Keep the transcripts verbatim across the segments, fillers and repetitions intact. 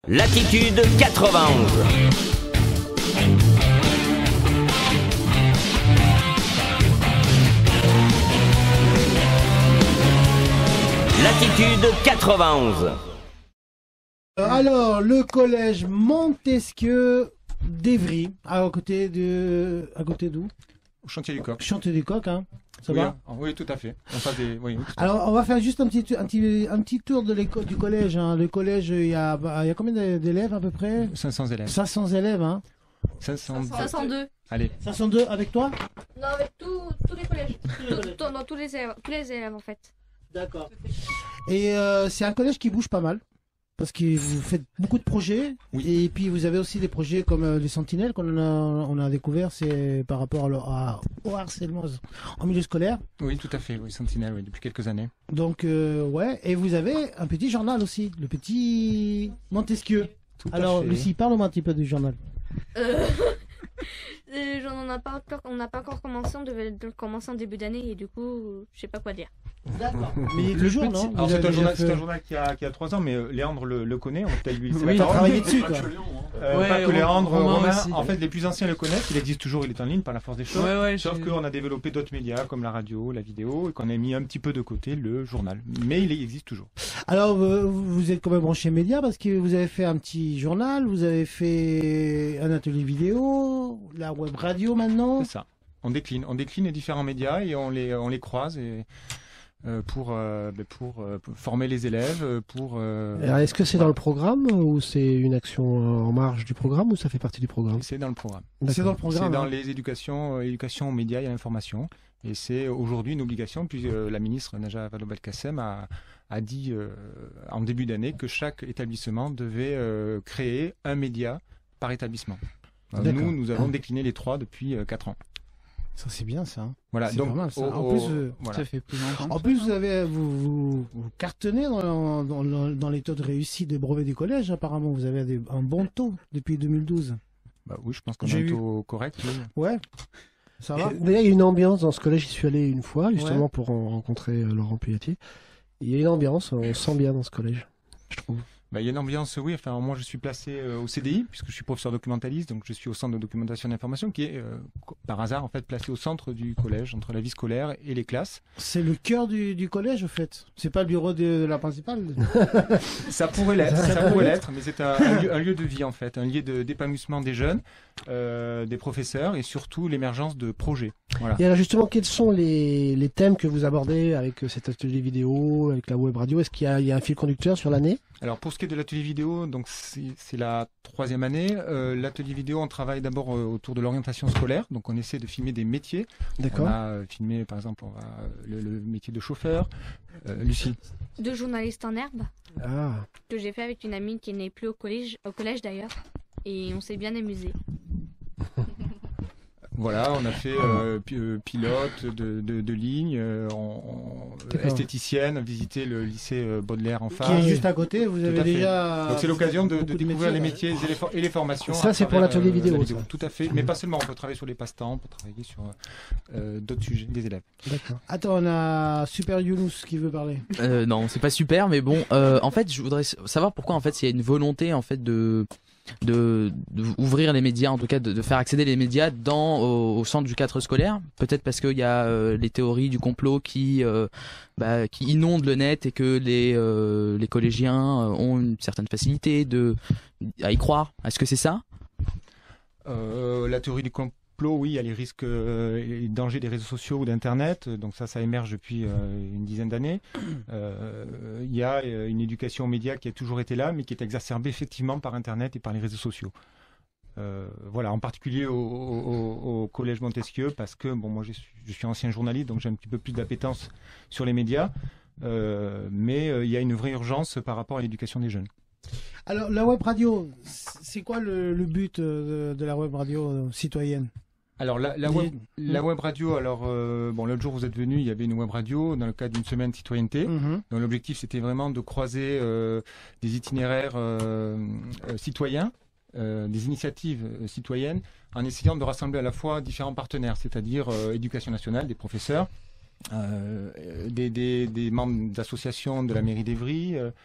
Latitude quatre-vingt-onze. Latitude quatre-vingt-onze. Alors, le collège Montesquieu d'Evry, à côté de, à côté d'où? Au Chantier du Coq. Chantier du Coq, hein. Ça oui, va hein, oui, tout à fait. On passe des... oui, oui, Alors, on va faire juste un petit, un petit, un petit tour de l'école, du collège. Hein. Le collège, il y a, il y a combien d'élèves à peu près? cinq cents élèves. cinq cents élèves, hein. cinq cents... cinq cent deux. Allez. cinq cent deux avec toi? Non, avec tout- tous les collèges. Tout- tout- non, tous les élèves, tous les élèves en fait. D'accord. Et euh, c'est un collège qui bouge pas mal. Parce que vous faites beaucoup de projets, oui. Et puis vous avez aussi des projets comme euh, les Sentinelles qu'on a, on a découvert, c'est par rapport à, le- à- au harcèlement en milieu scolaire. Oui, tout à fait, oui, Sentinelle, oui, depuis quelques années. Donc, euh, ouais, et vous avez un petit journal aussi, le petit Montesquieu. Tout à Alors, fait. Lucie, parle-moi un petit peu du journal. Euh... euh, j'en- on n'a pas encore, on n'a pas encore commencé. On devait le commencer en début d'année et du coup, euh, je sais pas quoi dire. D'accord. Mais il est toujours, non? Alors Vous c'est avez un, déjà journal, fait- c'est un journal qui a, qui a trois ans, mais euh, Léandre le, le connaît, on peut-être lui laisser Oui, la t'as parole. travaillé dessus, quoi. Euh, Ouais, pas que Romain- Léandre, Romain Romain, aussi. en fait les plus anciens le connaissent, il existe toujours, il est en ligne par la force des choses. Ouais, ouais, Sauf j'ai- qu'on a développé d'autres médias comme la radio, la vidéo, et qu'on a mis un petit peu de côté le journal. Mais il existe toujours. Alors, euh, vous êtes quand même branché média parce que vous avez fait un petit journal, vous avez fait un atelier vidéo, la web radio maintenant. C'est ça. On décline, on décline les différents médias et on les, on les croise et, euh, pour, euh, ben, pour, euh, pour former les élèves, euh, pour. euh, Alors, est-ce que c'est dans le programme ou c'est une action en marge du programme ou ça fait partie du programme? C'est dans le programme. C'est dans le C'est programme. dans hein. les éducations, euh, éducation aux médias et à l'information. Et c'est aujourd'hui une obligation, puis euh, la ministre Najat Vallaud-Belkacem a, a dit euh, en début d'année que chaque établissement devait euh, créer un média par établissement. Euh, D'accord. nous, nous avons décliné les trois depuis euh, quatre ans. Ça, c'est bien, ça. hein. Voilà, C'est donc pas mal, ça. au- En au- plus, euh, voilà. Ça fait plus longtemps. En plus, vous avez, vous, vous, vous cartonnez dans, dans, dans, dans les taux de réussite des brevets du collège, apparemment. Vous avez des- un bon taux depuis deux mille douze. Bah oui, je pense qu'on a J'ai un vu. taux correct. oui. Ouais. Ça va? Et D'ailleurs, il y a une ambiance dans ce collège. J'y suis allé une fois, justement, Ouais. pour en rencontrer euh, Laurent Puyatier. Il y a une ambiance, on sent bien dans ce collège, je trouve. Bah, il y a une ambiance, oui. Enfin, moi, je suis placé euh, au C D I, puisque je suis professeur documentaliste, donc je suis au centre de documentation d'information, qui est, euh, co- par hasard, en fait, placé au centre du collège, entre la vie scolaire et les classes. C'est le cœur du, du collège, au fait. C'est pas le bureau de, de la principale. Ça pourrait l'être, ça pourrait l'être, mais c'est un, un lieu, un lieu de vie, en fait, un lieu de- d'épanouissement des jeunes, euh, des professeurs, et surtout l'émergence de projets. Voilà. Et alors, justement, quels sont les, les thèmes que vous abordez avec euh, cet atelier vidéo, avec la web radio? Est-ce qu'il y a, il y a un fil conducteur sur l'année? Alors pour ce qui est de l'atelier vidéo, donc c'est c'est la troisième année. Euh, l'atelier vidéo, on travaille d'abord euh, autour de l'orientation scolaire, donc on essaie de filmer des métiers. On D'accord. a euh, filmé par exemple on va, euh, le, le métier de chauffeur. Euh, Lucie. De journaliste en herbe Ah. que j'ai fait avec une amie qui n'est plus au collège, au collège d'ailleurs, et on s'est bien amusé. Voilà, on a fait euh, pi- euh, pilote de, de, de ligne, euh, on- on- D'accord. esthéticienne, visiter le lycée euh, Baudelaire en Qui face. est juste à côté. Vous Tout avez à fait. déjà. Donc c'est l'occasion de, de beaucoup découvrir les métiers, métiers et les, for- et les formations. Ça, à c'est pour travers, l'atelier euh, vidéo, la ça. Tout à fait, mais pas seulement. On peut travailler sur les passe-temps, on peut travailler sur euh, d'autres sujets des élèves. D'accord. Attends, on a Super Younous qui veut parler. Euh, non, c'est pas super, mais bon, euh, en fait, je voudrais savoir pourquoi en fait il y a une volonté en fait de de, de ouvrir les médias, en tout cas de, de faire accéder les médias dans au, au centre du cadre scolaire. Peut-être parce qu'il y a euh, les théories du complot qui euh, bah, qui inondent le net et que les euh, les collégiens euh, ont une certaine facilité de à y croire. Est-ce que c'est ça? Euh, la théorie du complot, oui, il y a les risques euh, et les dangers des réseaux sociaux ou d'Internet. Donc ça, ça émerge depuis euh, une dizaine d'années. Euh, il y a euh, une éducation aux médias qui a toujours été là, mais qui est exacerbée effectivement par Internet et par les réseaux sociaux. Euh, voilà, en particulier au, au- au collège Montesquieu, parce que bon, moi je suis, je suis ancien journaliste, donc j'ai un petit peu plus d'appétence sur les médias. Euh, mais euh, il y a une vraie urgence par rapport à l'éducation des jeunes. Alors, la web radio, c'est quoi le, le but euh, de, de la web radio euh, citoyenne? Alors la, la, Les- web, la web radio, alors euh, bon, l'autre jour vous êtes venu, il y avait une web radio dans le cadre d'une semaine citoyenneté. Mhm. Donc l'objectif c'était vraiment de croiser euh, des itinéraires euh, euh, citoyens, euh, des initiatives euh, citoyennes, en essayant de rassembler à la fois différents partenaires, c'est-à-dire euh, éducation nationale, des professeurs, euh, des, des, des membres d'associations de la mairie d'Evry, euh,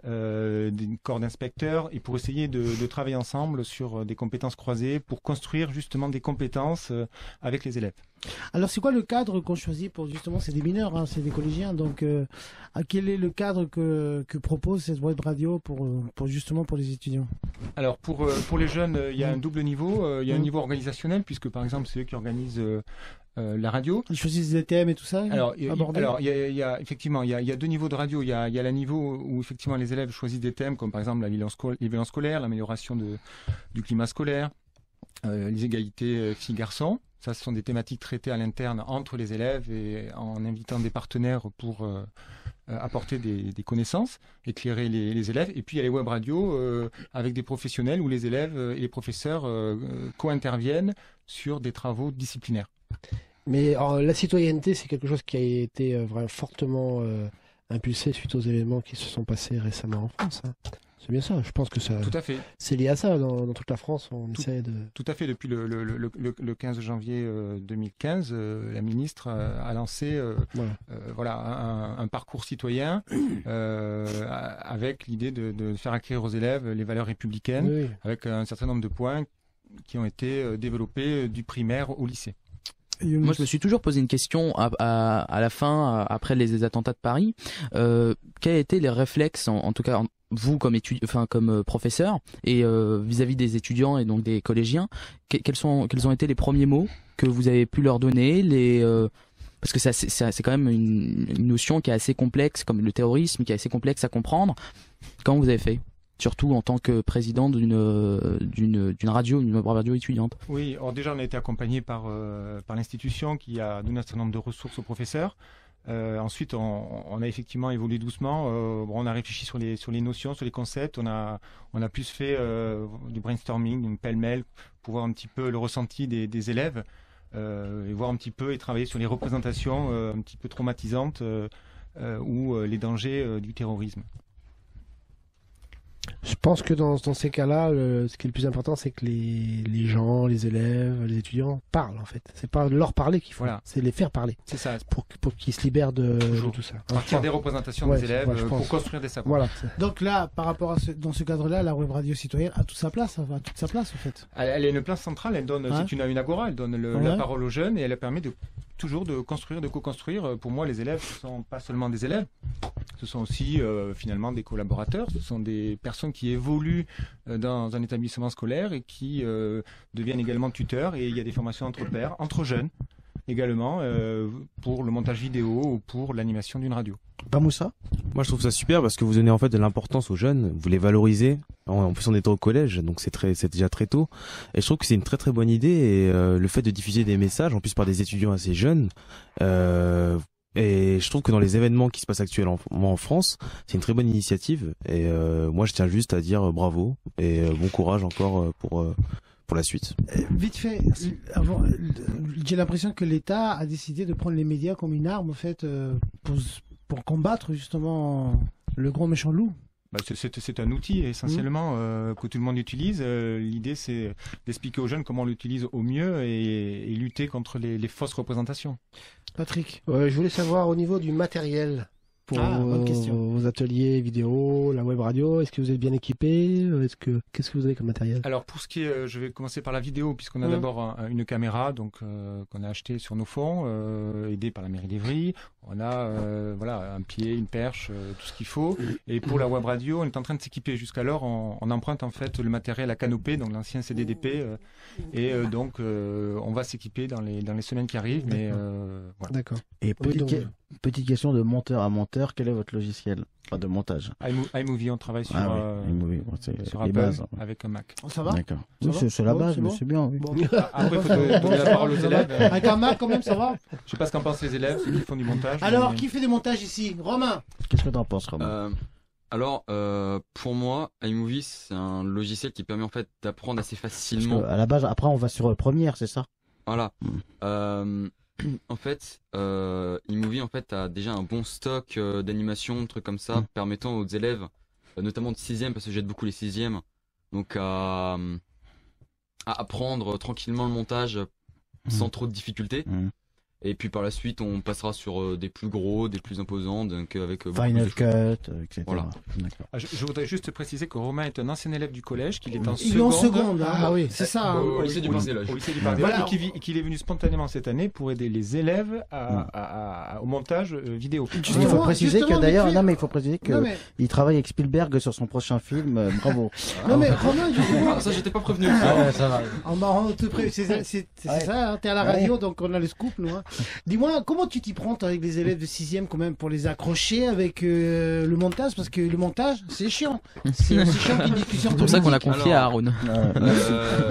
euh, des corps d'inspecteurs, et pour essayer de, de travailler ensemble sur des compétences croisées, pour construire justement des compétences euh, avec les élèves. Alors, c'est quoi le cadre qu'on choisit pour justement, c'est des mineurs, hein, c'est des collégiens, donc euh, à quel est le cadre que, que propose cette web radio pour, euh, pour justement pour les étudiants? Alors pour, euh, pour les jeunes, euh, il y a un double niveau. Euh, il y a un Mm. niveau organisationnel, puisque par exemple c'est eux qui organisent euh, euh, la radio. Ils choisissent des thèmes et tout ça Alors, il, abordés alors il, y a, il y a effectivement il y a, il y a deux niveaux de radio. Il y a, il y a le niveau où effectivement les élèves choisissent des thèmes comme par exemple la violence, sco- les violences scolaires, l'amélioration de, du climat scolaire, euh, les égalités euh, filles-garçons. Ça, ce sont des thématiques traitées à l'interne entre les élèves et en invitant des partenaires pour euh, euh, apporter des, des connaissances, éclairer les, les élèves. Et puis il y a les web radios euh, avec des professionnels où les élèves euh, et les professeurs euh, euh, co-interviennent sur des travaux disciplinaires. Mais alors, la citoyenneté, c'est quelque chose qui a été euh, vraiment fortement euh, impulsé suite aux événements qui se sont passés récemment en France. Hein. C'est bien ça, je pense que ça, Tout à fait. c'est lié à ça. Dans, dans toute la France, on Tout- essaie de... Tout à fait. Depuis le, le, le, le, le quinze janvier euh, deux mille quinze, euh, la ministre euh, a lancé euh, Voilà. euh, voilà, un, un parcours citoyen euh, avec l'idée de, de faire acquérir aux élèves les valeurs républicaines, Oui, oui. avec un certain nombre de points qui ont été euh, développés du primaire au lycée. Younous. Moi, je me suis toujours posé une question à, à, à la fin, à- après les attentats de Paris. Euh, quels étaient les réflexes, en, en tout cas en- vous comme étudi- enfin comme euh, professeur et euh, vis-à-vis des étudiants et donc des collégiens, que- quels sont quels ont été les premiers mots que vous avez pu leur donner, les euh, parce que c'est assez- c'est c'est quand même une, une notion qui est assez complexe, comme le terrorisme, qui est assez complexe à comprendre. Comment vous avez fait? Surtout en tant que président d'une euh, d'une d'une radio, une web radio étudiante. Oui, alors déjà on a été accompagné par, euh, par l'institution qui a donné un certain nombre de ressources aux professeurs. Euh, ensuite, on, on a effectivement évolué doucement. Euh, bon, on a réfléchi sur les, sur les notions, sur les concepts. On a, on a plus fait euh, du brainstorming, une pêle-mêle, pour voir un petit peu le ressenti des, des élèves euh, et voir un petit peu et travailler sur les représentations euh, un petit peu traumatisantes euh, euh, ou euh, les dangers euh, du terrorisme. Je pense que dans, dans ces cas-là, le- ce qui est le plus important, c'est que les, les gens, les élèves, les étudiants parlent en fait. C'est pas leur parler qu'il faut, Voilà. c'est les faire parler C'est ça, pour, pour qu'ils se libèrent de, de Toujours. tout ça. partir des représentations Ouais, des élèves ouais, je euh, pense. pour construire des savoirs. Voilà. c'est- Donc là, par rapport à ce, dans ce cadre-là, la web radio citoyenne a toute sa place, a toute sa place en fait. Elle, elle a une place centrale, elle donne, Ouais. c'est une, une agora, elle donne le- Ouais. la parole aux jeunes et elle permet de toujours de construire, de co-construire. Pour moi, les élèves, ce sont pas seulement des élèves, ce sont aussi euh, finalement des collaborateurs, ce sont des personnes qui évoluent euh, dans un établissement scolaire et qui euh, deviennent également tuteurs, et il y a des formations entre pairs, entre jeunes également, euh, pour le montage vidéo ou pour l'animation d'une radio. Pas Moussa. Moi, je trouve ça super parce que vous donnez en fait de l'importance aux jeunes, vous les valorisez. En, en plus, on est au collège, donc c'est très, c'est déjà très tôt. Et je trouve que c'est une très très bonne idée. Et euh, le fait de diffuser des messages, en plus par des étudiants assez jeunes, euh, et je trouve que dans les événements qui se passent actuellement en France, c'est une très bonne initiative. Et euh, moi, je tiens juste à dire bravo et euh, bon courage encore euh, pour euh, pour la suite. Euh, Vite fait, avant, euh, j'ai l'impression que l'État a décidé de prendre les médias comme une arme en fait euh, pour, pour combattre justement le grand méchant loup. Bah, c'est- c'est c'est un outil essentiellement euh, que tout le monde utilise. Euh, L'idée, c'est d'expliquer aux jeunes comment on l'utilise au mieux et, et lutter contre les, les fausses représentations. Patrick. Euh, je voulais savoir au niveau du matériel pour Ah, bonne vos, question. vos ateliers vidéo, la web radio. Est-ce que vous êtes bien équipé? Est-ce que qu'est-ce que vous avez comme matériel? Alors pour ce qui est, euh, je vais commencer par la vidéo, puisqu'on a Mhm. d'abord un- une caméra donc euh, qu'on a acheté sur nos fonds, euh, aidé par la mairie d'Evry. On a euh, voilà un pied, une perche, euh, tout ce qu'il faut. Et pour la web radio, on est en train de s'équiper. Jusqu'alors, on, on emprunte en fait le matériel à canopée, donc l'ancien C D D P, euh, et euh, donc euh, on va s'équiper dans les dans les semaines qui arrivent. Mais euh, voilà. D'accord. Et Oui, petite, donc, que- petite question de monteur à monteur, quel est votre logiciel enfin, de montage? iMo- iMovie, on travaille sur Ah oui, euh, iMovie, bon, c'est sur les Apple bases. avec un Mac. Ça va? D'accord. Ça Oui, va c'est c'est la Bon, base, c'est mais bon c'est bien. Oui. Bon. Après, il faut Ça va, donner bon, la ça parole va, aux ça va. élèves. Avec un Mac quand même, ça va? Je sais pas ce qu'en pensent les élèves, ceux qui font du montage. Alors, mais- qui fait des montages ici? Romain. Qu'est-ce que t'en penses, Romain? Euh, alors, euh, pour moi, iMovie, c'est un logiciel qui permet en fait d'apprendre assez Parce facilement. que, à la base, après, on va sur euh, Première, c'est ça? Voilà. Mm. Euh, en fait, euh, iMovie en fait a déjà un bon stock euh, d'animation, de trucs comme ça, Mm. permettant aux élèves, euh, notamment de sixième, parce que j'aide beaucoup les sixièmes, donc à, à apprendre tranquillement le montage sans trop de difficultés. Mm. Et puis par la suite, on passera sur euh, des plus gros, des plus imposants, donc euh, avec euh, beaucoup Final plus de Cut, choses. euh, et cetera. Voilà. D'accord. Ah, Je, je voudrais juste préciser que Romain est un ancien élève du collège, qu'il est en Il est seconde. en seconde, hein. Ah oui. C'est ça. hein. Au lycée du Parcellage. Au lycée du Parcellage, Voilà. et qu'il vit- qu'il est venu spontanément cette année pour aider les élèves à, à- à- au montage euh, vidéo. Il Justement, faut préciser justement, que d'ailleurs, vite fait- non mais il faut préciser que Non, mais, il travaille avec Spielberg sur son prochain film. euh, bravo. non, mais Romain, justement, Ah, ça, j'étais pas prévenu. Ah ouais, ça va. en marrant, te pré- c'est c'est- c'est- c'est Ouais. ça, hein, t'es à la radio, donc on a le scoop, nous. Hein. Dis-moi, comment tu t'y prends toi, avec les élèves de sixième quand même pour les accrocher avec euh, le montage, parce que le montage, c'est chiant. C'est aussi chiant qu'une discussion. C'est pour ça qu'on l'a politique. confié à Alors, Aaron. Euh,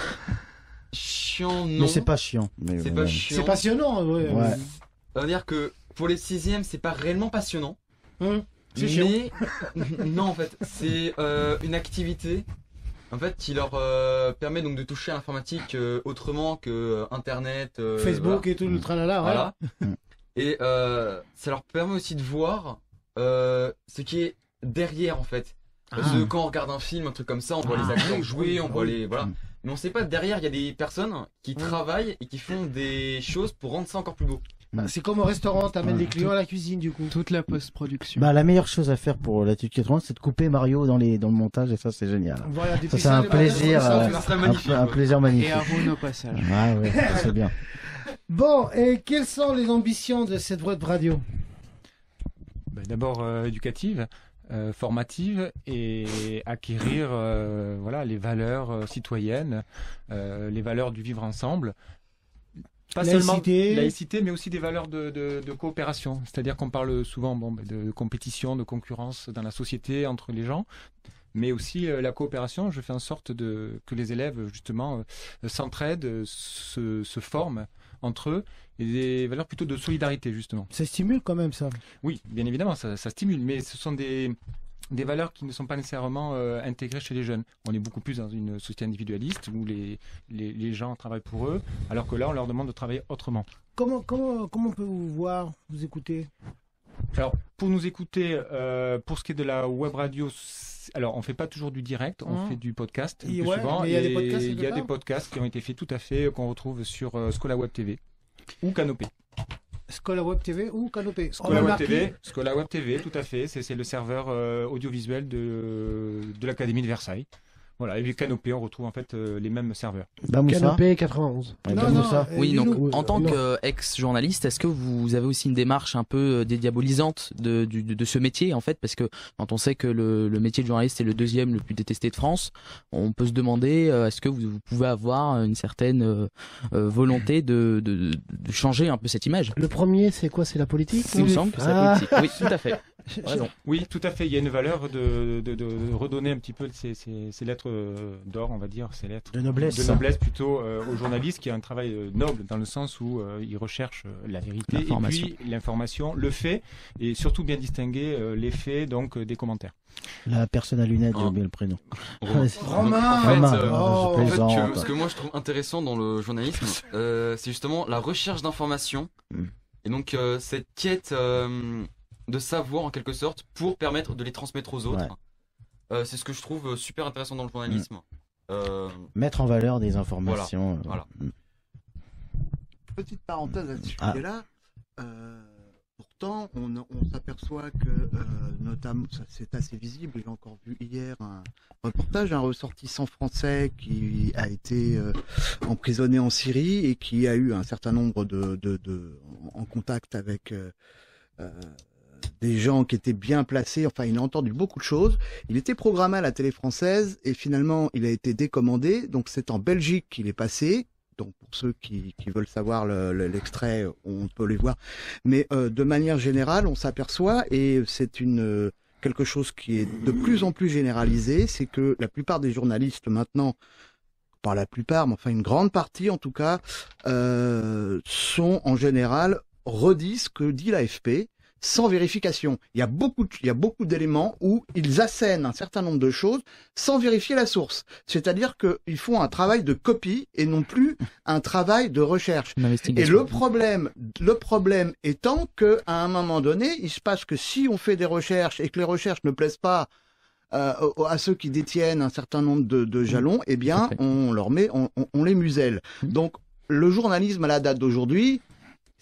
chiant, non. Mais c'est pas chiant. Mais C'est bon, pas ouais. chiant. C'est passionnant, ouais. Ouais. Ça veut dire que pour les sixièmes, c'est pas réellement passionnant. Hum, c'est chiant. Mais non, en fait, c'est euh, une activité en fait qui leur euh, permet donc de toucher à l'informatique euh, autrement que euh, Internet, euh, Facebook voilà. et tout le tralala, ouais. Voilà. Et euh, ça leur permet aussi de voir euh, ce qui est derrière en fait. Parce que quand on regarde un film, un truc comme ça, on voit Ah, les acteurs oui, jouer, on oui, voit oui. les voilà. Mm. Mais on sait pas derrière, il y a des personnes qui Mm. travaillent et qui font des choses pour rendre ça encore plus beau. Bah, c'est comme au restaurant, t'amènes Ouais. les clients à la cuisine du coup. Toute la post-production. Bah, la meilleure chose à faire pour l'attitude quatre-vingts, c'est de couper Mario dans les dans le montage et ça c'est génial. Voilà, depuis Ça c'est un les plaisir, bâtards, euh, tout ça. serait un, magnifique. un plaisir magnifique. Et Aaron au passage. Ah ouais, ça, c'est bien. Bon, et quelles sont les ambitions de cette web radio? Ben, D'abord euh, éducative, euh, formative et acquérir euh, voilà, les valeurs euh, citoyennes, euh, les valeurs du vivre ensemble. Pas Laïcité. seulement laïcité, mais aussi des valeurs de, de, de coopération. C'est-à-dire qu'on parle souvent bon, ben, de compétition, de concurrence dans la société entre les gens, mais aussi euh, la coopération. Je fais en sorte de, que les élèves justement euh, s'entraident, se, se forment entre eux, et des valeurs plutôt de solidarité justement. Ça stimule quand même ça. Oui, bien évidemment, ça, ça stimule, mais ce sont des, des valeurs qui ne sont pas nécessairement euh, intégrées chez les jeunes. On est beaucoup plus dans une société individualiste où les, les, les gens travaillent pour eux, alors que là, on leur demande de travailler autrement. Comment, comment, comment on peut vous voir, vous écouter? Alors, pour nous écouter, euh, pour ce qui est de la web radio, c'est- alors on fait pas toujours du direct, on Mmh. fait du podcast Et le plus ouais, souvent. mais il y a des et podcasts il y a quelque des part podcasts qui ont été faits tout à fait, qu'on retrouve sur euh, Scola Web T V ou Canopé. Scola Web T V ou Canopé? On Scola a Web marqué- T V, Scola Web T V, tout à fait. C'est c'est le serveur euh, audiovisuel de, de l'Académie de Versailles. Voilà, et puis Canopé, on retrouve en fait euh, les mêmes serveurs. Bah Moussa. Canopé quatre-vingt-onze. Ouais, Non, bah, non, Moussa. euh, Oui, Lilou. donc en tant non. qu'ex-journaliste, est-ce que vous avez aussi une démarche un peu euh, dédiabolisante de, du- de, de ce métier en fait? Parce que quand on sait que le, le métier de journaliste est le deuxième le plus détesté de France, on peut se demander euh, est-ce que vous, vous pouvez avoir une certaine euh, euh, volonté de, de, de changer un peu cette image? Le premier, c'est quoi? C'est la politique? Il me semble que c'est la Ah. politique. Oui, tout à fait. Raison. Oui, tout à fait. Il y a une valeur de, de, de, de redonner un petit peu ces, ces, ces lettres euh, d'or, on va dire, ces lettres De noblesse. de noblesse plutôt euh, aux journalistes, qui a un travail euh, noble dans le sens où euh, ils recherchent euh, la vérité et L'information. puis l'information, le fait, et surtout bien distinguer euh, les faits donc euh, des commentaires. La personne à lunettes, j'ai Ah. oublié le prénom. Romain. Romain. Donc, en fait, Romain, euh, je oh, En fait, plaisante. que- ce que moi je trouve intéressant dans le journalisme, euh, c'est justement la recherche d'informations Mm. et donc euh, cette quête euh, de savoir en quelque sorte pour permettre de les transmettre aux autres. Ouais. Euh, c'est ce que je trouve euh, super intéressant dans le journalisme. Euh, Mettre en valeur des informations. euh, Voilà. mm. Petite parenthèse à ce Ah. sujet-là. Euh, pourtant, on, on s'aperçoit que, euh, notamment, ça, c'est assez visible. J'ai encore vu hier un reportage d'un ressortissant français qui a été euh, emprisonné en Syrie et qui a eu un certain nombre de, de, de en, en contact avec euh, euh, des gens qui étaient bien placés. Enfin, il a entendu beaucoup de choses. Il était programmé à la télé française et finalement, il a été décommandé. Donc, c'est en Belgique qu'il est passé. Donc pour ceux qui, qui veulent savoir le- le- l'extrait, on peut les voir. Mais euh, de manière générale, on s'aperçoit, et c'est une euh, quelque chose qui est de plus en plus généralisé, c'est que la plupart des journalistes maintenant, pas la plupart, mais enfin une grande partie en tout cas, euh, sont en général redisent ce que dit l'A F P sans vérification. Il y a beaucoup, de- il y a beaucoup d'éléments où ils assènent un certain nombre de choses sans vérifier la source. C'est-à-dire qu'ils font un travail de copie et non plus un travail de recherche. Une Et investigation. le problème, le problème étant que à un moment donné, il se passe que si on fait des recherches et que les recherches ne plaisent pas euh, à ceux qui détiennent un certain nombre de, de jalons, eh bien, Tout à fait. on leur met, on, on- on les muselle. Donc, le journalisme à la date d'aujourd'hui,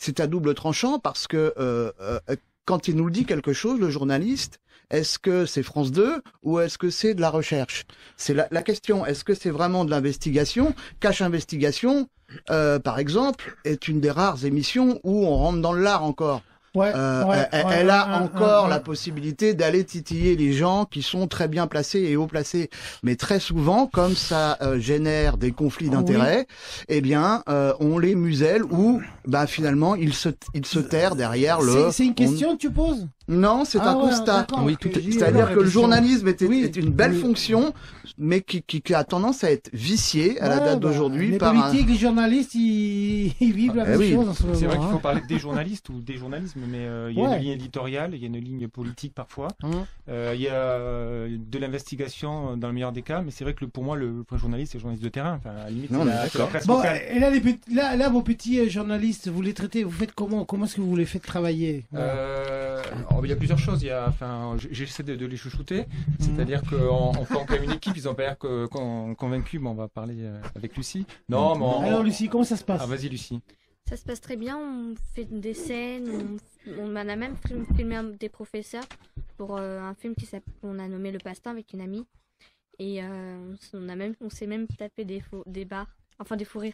c'est à double tranchant parce que euh, euh, quand il nous le dit quelque chose, le journaliste, est-ce que c'est France deux ou est-ce que c'est de la recherche? C'est la, la question. Est-ce que c'est vraiment de l'investigation? Cache Investigation, euh, par exemple, est une des rares émissions où on rentre dans l'art encore. Ouais, Euh, ouais, elle, ouais, elle a ouais, encore ouais, la ouais. possibilité d'aller titiller les gens qui sont très bien placés et haut placés. Mais très souvent, comme ça euh, génère des conflits d'intérêts, eh bien, euh, on les muselle ou, bah, finalement, ils se, ils se terrent derrière le... C'est- C'est une on- question que tu poses? Non, c'est Ah un ouais, constat. d'accord, Oui, tout est- ok. C'est-à-dire Alors, que le question. journalisme était, Oui, est une belle oui. fonction, mais qui, qui, qui a tendance à être viciée à la Ouais, date bah, d'aujourd'hui les par un... politiques, les journalistes, ils, ils vivent la Eh même oui. chose en ce moment. C'est vrai qu'il faut hein. parler des journalistes ou des journalismes, mais euh, il y a Ouais. une ligne éditoriale, il y a une ligne politique parfois. Hum. Euh, il y a euh, de l'investigation dans le meilleur des cas, mais c'est vrai que le- pour moi, le vrai journaliste, c'est le journaliste de terrain. Enfin, à la limite, Non, c'est mais la, c'est la d'accord. presse Bon, locale. et là, les petits- là, là, vos petits euh, journalistes, vous les traitez, vous faites comment? Comment est-ce que vous les faites travailler? Euh, alors, il y a plusieurs choses. Il y a, enfin, j- j'essaie de, de les chouchouter. C'est-à-dire qu'on on forme quand même une équipe. Ils ont pas l'air que- con- convaincus. Bon, on va parler euh, avec Lucie. Non, mais on- Alors, Lucie, comment ça se passe? Ah, vas-y, Lucie. Ça se passe très bien, on fait des scènes, on, on a même film- filmé un- des professeurs pour euh, un film qui s'appelle, on a nommé Le Passe-Temps avec une amie. Et euh, on, s- on a même, on s'est même tapé des, faux, des bars, enfin des fous rires.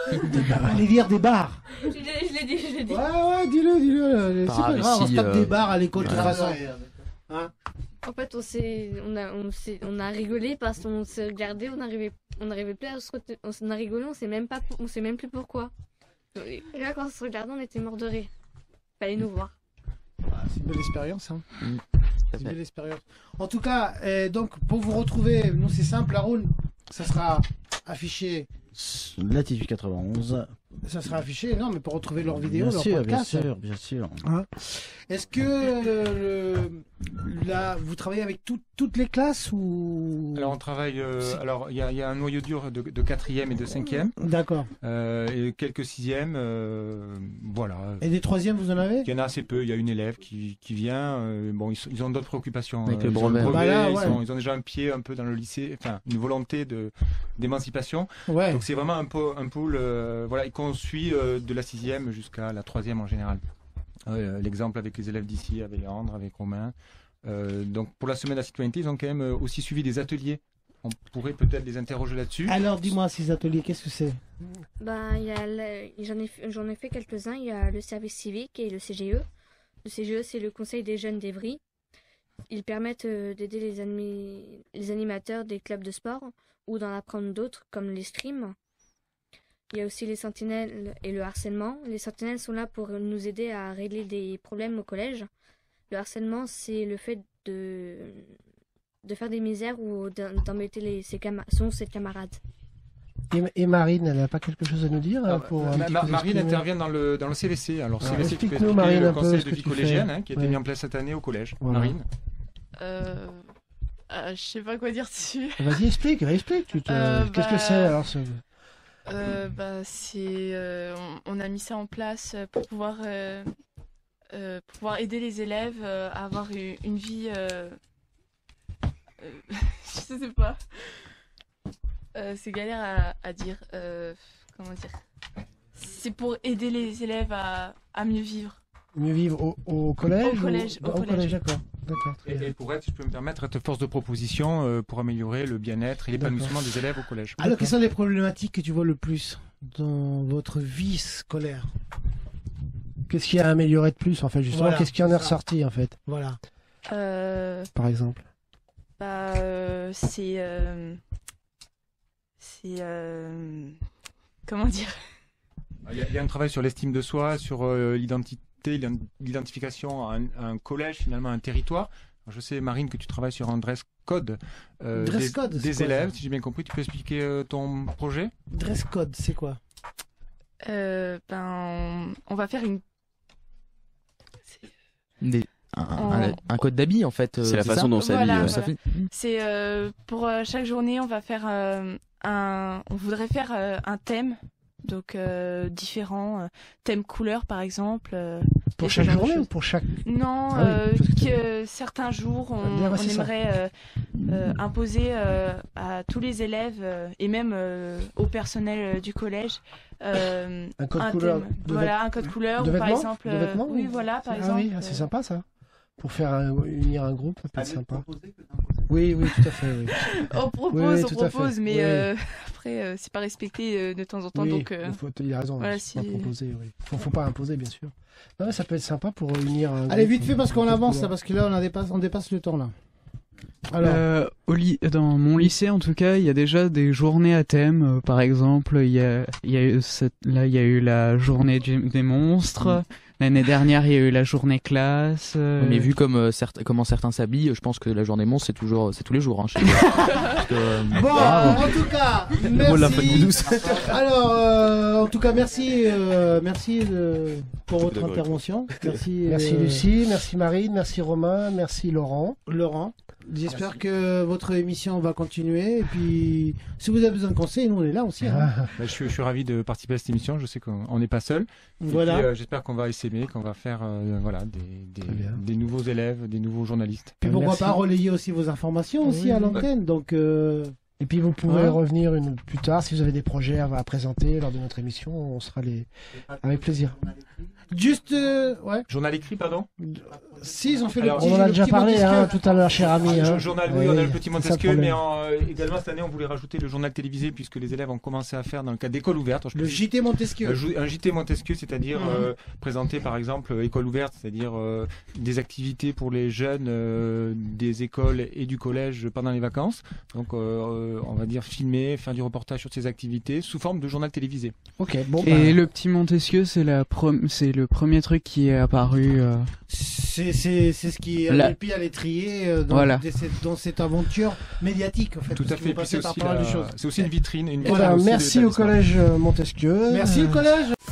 Allez lire des bars. Je l'ai je l'ai dit, je l'ai dit. Ouais, ouais, dis-le, dis-le. C'est Par pas grave, on se ici, tape euh, des bars à l'école de toute ouais. façon. Hein? En fait, on s'est, on a, on s'est, on a rigolé parce qu'on s'est regardé, on n'arrivait, on n'arrivait plus à se retenir, on s'en a rigolé, on sait même pas, on sait même plus pourquoi. Et là, quand on se regardait, on était mort de rire. Fallait nous voir. C'est une belle expérience. Hein. Mm. C'est une belle expérience. En tout cas, euh, donc pour vous retrouver, nous c'est simple, Haroun, ça sera affiché. Latitude quatre-vingt-onze. Ça sera affiché, non, mais pour retrouver leurs vidéos, Bien leurs sûr, bien podcasts. sûr, bien sûr. Hein. Est-ce que euh, le- là, vous travaillez avec tout- toutes les classes ou Alors on travaille. euh, C'est- alors il y a, il y a un noyau dur de, de quatrième et de cinquième, D'accord. euh, et quelques sixièmes. euh, voilà. Et des troisièmes, vous en avez? Il y en a assez peu. Il y a une élève qui, qui vient. euh, bon, ils, sont- ils ont d'autres préoccupations. Avec euh, le ils ont brevet. Bah là, ils, ouais. sont- ils ont déjà un pied un peu dans le lycée. Enfin, une volonté de d'émancipation. Ouais. Donc c'est vraiment un, po- un pôle. euh, voilà, et qu'on suit euh, de la sixième jusqu'à la troisième en général. Euh, L'exemple avec les élèves d'ici, avec Léandre, avec Romain. Euh, donc pour la semaine de la citoyenneté, ils ont quand même euh, aussi suivi des ateliers. On pourrait peut-être les interroger là-dessus. Alors dis-moi, ces ateliers, qu'est-ce que c'est? Ben, il y a le- j'en ai, fait- j'en ai fait quelques-uns. Il y a le service civique et le C G E. Le C G E, c'est le Conseil des jeunes d'Evry. Ils permettent euh, d'aider les, admi- les animateurs des clubs de sport ou d'en apprendre d'autres, comme l'escrime. Il y a aussi les sentinelles et le harcèlement. Les sentinelles sont là pour nous aider à régler des problèmes au collège. Le harcèlement, c'est le fait de, de faire des misères ou d'em- d'embêter les, ses, cama- son ou ses camarades. Et, et Marine, elle n'a pas quelque chose à nous dire Ah, euh, pour un Ma- petit Ma- peu Marine exprimer intervient dans le, dans le C V C. Alors, Alors, C V C, tu peux explique-nous, expliquer Marine, le un peu conseil ce de que vie tu collégienne fais. hein, qui a été Ouais. mis en place cette année au collège. Voilà. Marine. Euh, euh, je sais pas quoi dire dessus. Vas-y, explique, explique. tu te- Euh, Qu'est-ce bah, que c'est alors ce... Euh, bah, c'est, euh, on, on a mis ça en place pour pouvoir, euh, euh, pour pouvoir aider les élèves euh, à avoir une, une vie. Euh, euh, je sais pas. Euh, c'est galère à, à dire. Euh, comment dire? C'est pour aider les élèves à, à mieux vivre. Mieux vivre au, au collège Au collège, ou... au collège. d'accord. D'accord. très Et, bien. et pour être, si je peux me permettre, être force de proposition euh, pour améliorer le bien-être et l'épanouissement des élèves au collège. Alors, quelles sont les problématiques que tu vois le plus dans votre vie scolaire? Qu'est-ce qu'il y a à améliorer de plus en fait justement? Voilà, Qu'est-ce qui en est ça. ressorti en fait, Voilà. Euh, par exemple? bah, euh, c'est, euh, c'est, euh, comment dire? Il y, a, il y a un travail sur l'estime de soi, sur euh, l'identité, l'ident- l'identification à un, à un collège, finalement, à un territoire. Alors, je sais, Marine, que tu travailles sur un dress code euh, Dress des, code, c'est des quoi, élèves, ça si j'ai bien compris. Tu peux expliquer euh, ton projet? Dress code, c'est quoi? Euh, ben, on va faire une. Des- un, En- un- un code d'habit en fait. euh, C'est la ça façon dont s'habille. Voilà, euh, ça voilà. fait- C'est euh, pour euh, chaque journée, on va faire euh, un. On voudrait faire euh, un thème donc euh, différents euh, thèmes couleurs par exemple. Euh, Pour et ce chaque genre de journée ou choses. pour chaque... Non, Ah oui, euh, parce que que, t'as- euh, certains jours on, Bien, ouais, on c'est ça. aimerait euh, euh, imposer euh, à tous les élèves euh, et même euh, au personnel euh, du collège euh, Un code couleur thème. de Voilà, vêt- un code couleur de ou par vêtements exemple. De euh, vêtements oui, ou- voilà, par ah exemple. oui, ah, c'est euh, sympa ça. Pour faire un- unir un groupe, ça peut être sympa. Oui, oui, tout à fait. Oui. On propose, Oui, oui, on tout à fait. propose, mais Oui, oui. euh, après euh, c'est pas respecté euh, de temps en temps, Oui, donc. euh, il faut, il a raison. voilà, il faut si- pas proposer, oui. Faut, faut pas imposer, bien sûr. Non, mais ça peut être sympa pour unir un Allez, groupe, vite fait parce un qu'on code avance, couleur. là, parce que là, on, a dépasse, on dépasse le temps, là. Alors, Euh, au ly- dans mon lycée, en tout cas, il y a déjà des journées à thème. Euh, par exemple, il y a, il y a eu cette, là, il y a eu la journée du- des monstres. L'année dernière, il y a eu la journée classe. euh, Mais vu comme euh, certes- comment certains s'habillent, je pense que la journée monstre c'est toujours c'est tous les jours. Hein, chez moi. Parce que, euh, bon, bravo. en tout cas, mot de la fête merci. douce. Alors, euh, en tout cas, merci, euh, merci de- pour votre D'accord. intervention. Merci, Merci euh, Lucie, merci Marine, merci Romain, merci Laurent. Laurent. J'espère que votre émission va continuer. Et puis, si vous avez besoin de conseils, nous on est là aussi. Hein. Ah, Bah, je, suis, je suis ravi de participer à cette émission. Je sais qu'on on n'est pas seul. Et Voilà. puis, euh, j'espère qu'on va essaimer, qu'on va faire euh, voilà, des, des, des nouveaux élèves, des nouveaux journalistes. Puis pourquoi Merci. pas relayer aussi vos informations aussi Oui, à oui. l'antenne. Donc, euh, Et puis vous pourrez Hein revenir une, plus tard si vous avez des projets à, à présenter lors de notre émission, on sera les avec plaisir. juste, euh, ouais. Journal écrit, pardon Si, ils ont fait Alors, le petit. On en a le déjà petit parlé Montesquieu. hein, tout à l'heure, cher ami. Ah, hein. le journal, oui, on a le petit c'est ça le Montesquieu, problème. mais en, euh, également cette année, on voulait rajouter le journal télévisé puisque les élèves ont commencé à faire dans le cadre d'école ouverte. Je Le précise- J T Montesquieu. Un jou- Un J T Montesquieu, c'est-à-dire Mhm. euh, présenter par exemple euh, école ouverte, c'est-à-dire euh, des activités pour les jeunes euh, des écoles et du collège pendant les vacances. Donc euh, on va dire filmer, faire du reportage sur ces activités sous forme de journal télévisé. Ok, bon. Et bah, le petit Montesquieu, c'est la prom- c'est le premier truc qui est apparu. euh, C'est c'est c'est ce qui a La- mis le pied à l'étrier euh, dans, Voilà. de cette, dans cette aventure médiatique en fait. Tout parce à que fait. vous Et puis passez c'est par aussi, pas mal de la- choses. c'est aussi une vitrine. Une eh vitrine ben, aussi de merci au l'établissement. collège euh, Montesquieu. Merci le collège.